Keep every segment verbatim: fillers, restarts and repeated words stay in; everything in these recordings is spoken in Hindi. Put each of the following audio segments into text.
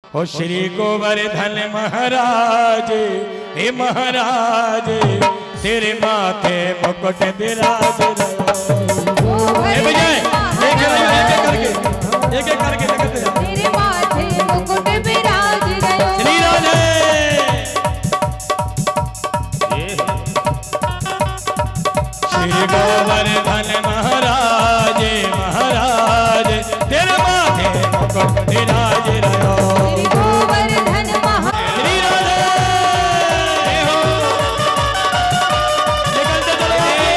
हो श्री गोवर्धन महाराज, हे महाराज तेरे माथे मुकुट विराज रहो। एक एक करके एक एक करके लगते हैं। तेरे माथे मुकुट विराज रहो। श्री राधे श्री गोवर्धन महाराज, महाराज तेरे माथे मुकुट विराज रहो। श्री गोवर्धन महाराज। श्री राधे निकलते चलो।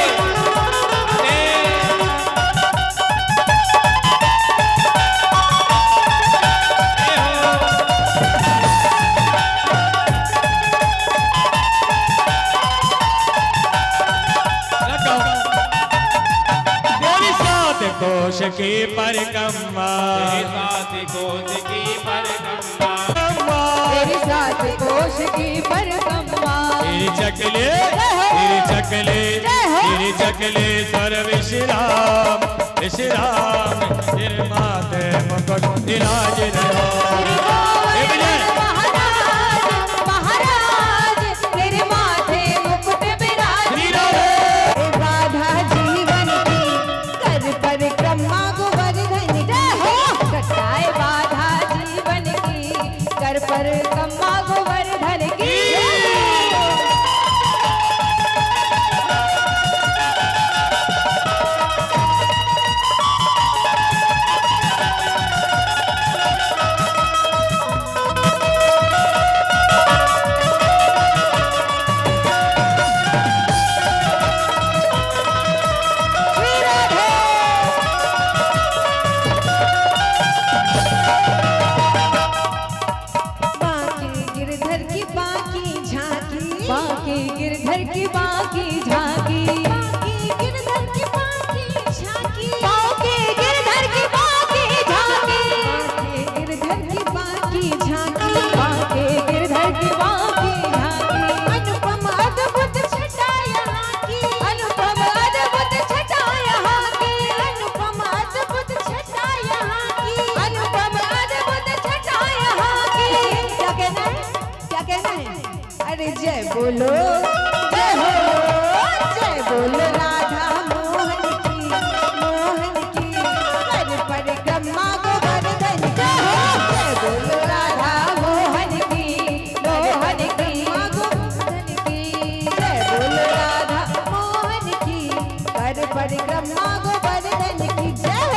कोश की परिक्रमा, तेरे साथ कोश की परिक्रमा, तेरे साथ कोश की परिक्रमा। तेरी चकले तेरी चकले तेरी चकले सर विश्राम विश्राम तेरे माथे मुकुट विराज रहो। महाराज महाराज तेरे माथे मुकुट विराज रहो। राधा जीवन की कर परिक्रमा गोवर्धन की हो। कटाए बाधा जीवन की कर परिक्रमा गोवर्धन की। बाकी गिरधर की बाकी झांकी, बाकी गिरधर की बाकी झांकी, बाकी गिरधर की बाकी झांकी, बाकी गिरधर की बाकी झांकी, बाकी गिरधर की बाकी झांकी। अनुपम अद्भुत छटा यहाँ की, अनुपम अद्भुत छटा यहाँ की, अनुपम अद्भुत छटा यहाँ की, अनुपम अद्भुत छटा यहाँ की। क्या कहना है, क्या कहना है? अरे जय बोलो जय हो, जय बोलो राधा मोहन की, मोहन की कर परिक्रमा गोवर्धन की। जय बोलो राधा मोहन की, मोहन की गोवर्धन की। जय बोलो राधा मोहन की कर परिक्रमा गोवर्धन की। जय हो।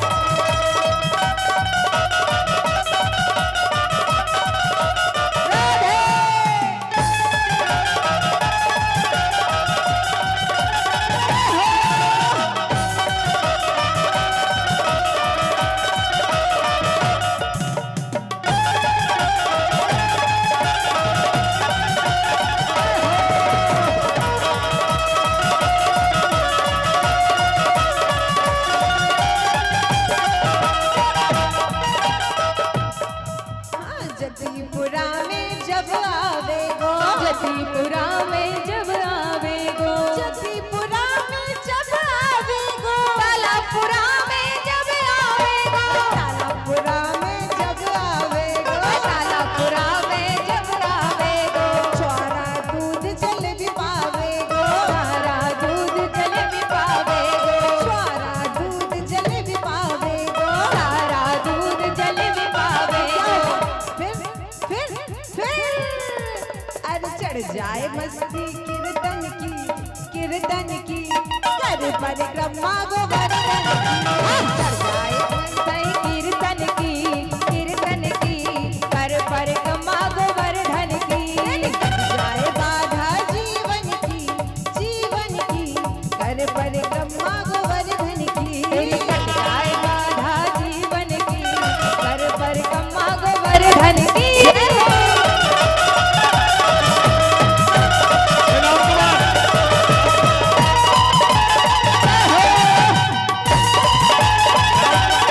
जतीपुरा में जब आवे गो, जतीपुरा में जब आवे गो, जतीपुरा में जब आवे गो, तालापुरा में जब आवे गो, तालापुरा में जब आवे गो, तालापुरा में जब आवे गो। छोरा दूध जलेबी पावे गो, छोरा दूध जलेबी पावे गो, छोरा दूध जलेबी पावे गो, छोरा दूध जलेबी पावे गो। फिर फिर फिर अरे चढ़ जाए मस्ती कीर्तन की, कीर्तन की कर परिक्रमा गोवर्धन की। चढ़ जाए मस्ती कीर्तन की, कीर्तन की कर परिक्रमा गोवर्धन की। कट जाए बाधा जीवन की, जीवन की कर परिक्रमा गोवर्धन की। कट जाए बाधा जीवन की कर परिक्रमा गोवर्धन की। राम कुमार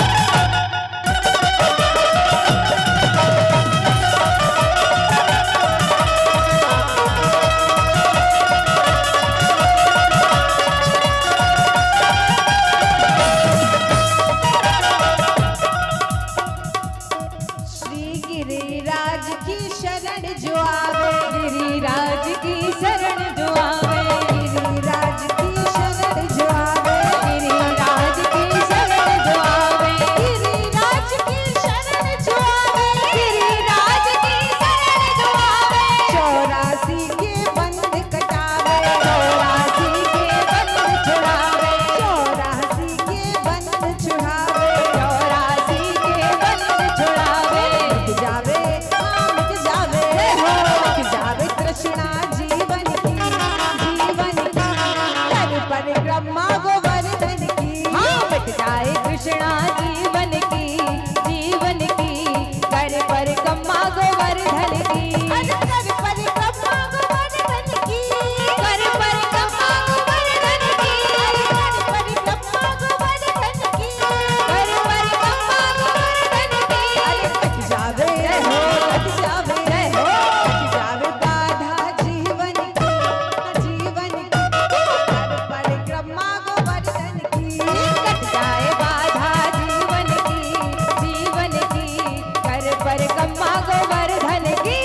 गिरिराज की शरण जो आवे, गिरिराज की शरण जो आवे, गिरिराज की शरण जो आवे, गिरिराज की शरण जो आवे, गिरिराज की शरण जो आवे, गिरिराज की शरण जो आवे, चौरासी के बंध कटावे, चौरासी के बंध छुड़ावे, चौरासी के बंध छुड़ावे, चौरासी के बंध छुड़ावे, मिट जावे हाँ मिट जावे हो मिट जावे तृष्णा जीवन की, जीवन की कर परिक्रमा गोवर्धन की, हाँ मिट जाए कृष्णा जीवन की, जीवन की कर परिक्रमा गोवर्धन की, अरे कर परिक्रमा गोवर्धन की, कर परिक्रमा गोवर्धन की, अरे कर परिक्रमा गोवर्धन की, कर परिक्रमा गोवर्धन की, अरे कट जावे हो कट जावे हो कट जावे बाधा जीवन की, जीवन की कर परिक्रमा गोवर्धन की, कट जाए बाधा जीवन की, जीवन की कर परिक्रमा गोवर्धन की।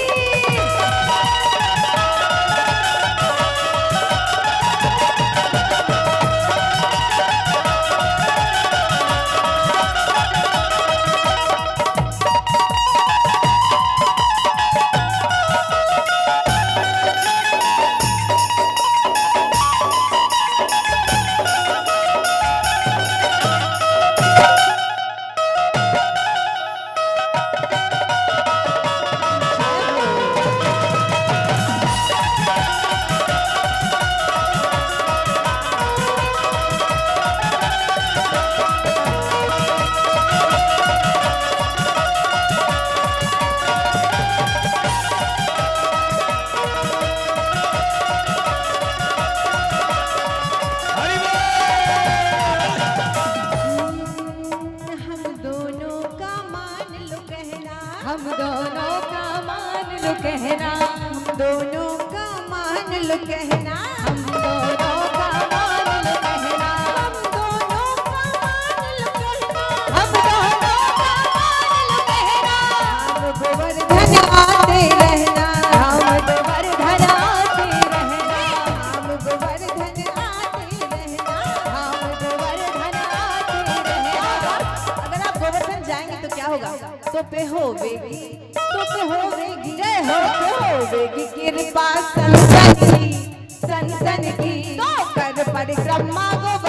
हरि हम दोनों का मान लो कहना, हम दोनों का मान लो कहना, हम दोनों का मान लो कहना, हम दोनों का मान लो कहना, हम दोनों का मान लो कहना, हम दोनों का मान लो कहना, राम गोवर्धन आते रहना, राम गोवर्धन आते रहना, राम गोवर्धन आते रहना, राम गोवर्धन आते रहना। अगर आप गोवर्धन जाएंगे तो क्या होगा? तो पे होवेगी, तो पे होवेगी, जय हो पे होवेगी कृपा संतन की, संतन की, तो कर परिक्रमा गोवर्धन